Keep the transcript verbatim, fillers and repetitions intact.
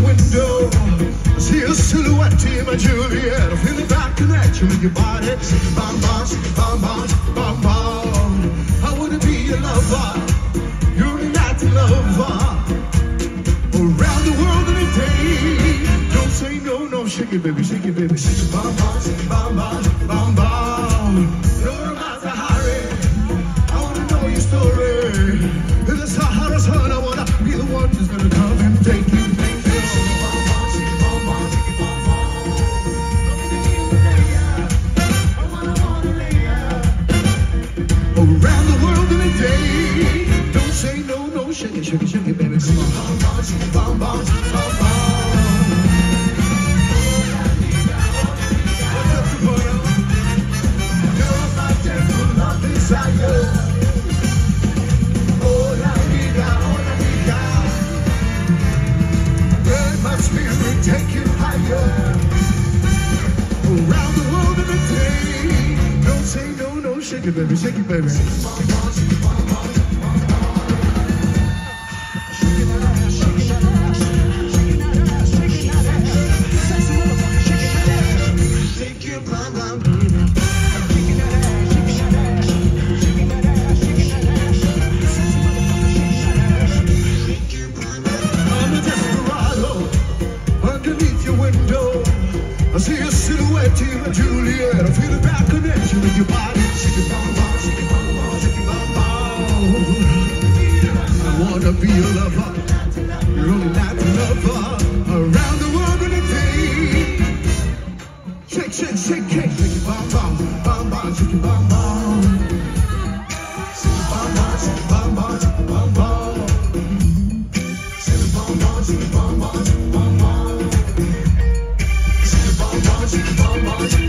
window. I see a silhouette in my Juliet. I feel the back connection with your body. Bam, bam, bam, bam, bam, bam. I wanna be your lover. You're not a lover. Around the world in a day. Don't say no, no. Shake it, baby, shake it, baby. Shake it, bam, bam, bam, bam, bam, bam. No matter hurry. I wanna know your story. In the Sahara's sun, I wanna be the one who's gonna come and take you. Around the world in a day. Don't say no, no. Shake it, shake it, shake it, baby. Come on. Bam, bam, bam, bam, bam. You're my temple of desire. Oh, la vida, oh, la vida. Let my spirit take you higher. Around the world in a day. Don't say no, no. Shake it, baby, shake it, baby. I see a silhouette in a Juliet. I feel the back connection with your body. Shake it, bam, bam, shake it, bam, bam, shake it, bam, bam. I wanna be your lover. You're only not a lover. Around the world in a day. Shake, shake, shake, shake, shake it, bam, bam, bam, bam, shake it, bam, bam. Shake it, bam, bam, shake it, bam, bam, shake it, bam, bam. Shake it, bam, bam, shake it, bam, bam, shake it, bam, bam. Shake it, bam, bam, shake it, bam, bam.